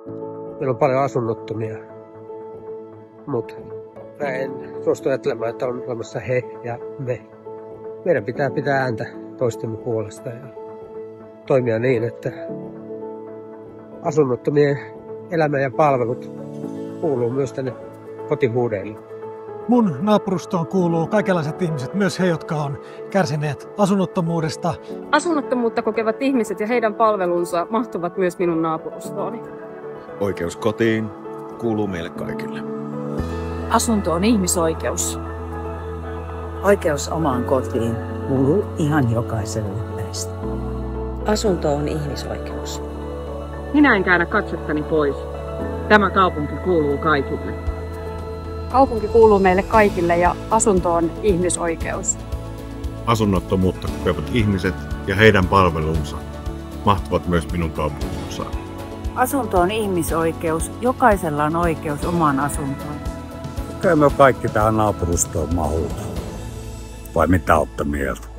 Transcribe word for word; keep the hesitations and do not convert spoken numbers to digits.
Meillä on paljon asunnottomia, mutta mä en suostu ajattelemaan, että on olemassa he ja me. Meidän pitää pitää ääntä toistemme puolesta ja toimia niin, että asunnottomien elämä ja palvelut kuuluu myös tänne kotihuudeille. Mun naapurustoon kuuluu kaikenlaiset ihmiset, myös he, jotka on kärsineet asunnottomuudesta. Asunnottomuutta kokevat ihmiset ja heidän palvelunsa mahtuvat myös minun naapurustooni. Oikeus kotiin kuuluu meille kaikille. Asunto on ihmisoikeus. Oikeus omaan kotiin kuuluu ihan jokaiselle meistä. Asunto on ihmisoikeus. Minä en käännä katsettani pois. Tämä kaupunki kuuluu kaikille. Kaupunki kuuluu meille kaikille ja asunto on ihmisoikeus. Asunnottomuutta kokevat ihmiset ja heidän palvelunsa mahtuvat myös minun kaupunginosaan. Asunto on ihmisoikeus. Jokaisella on oikeus omaan asuntoon. Kyllä me kaikki tähän naapurustoon mahutaan. Vai mitä olette mieltä?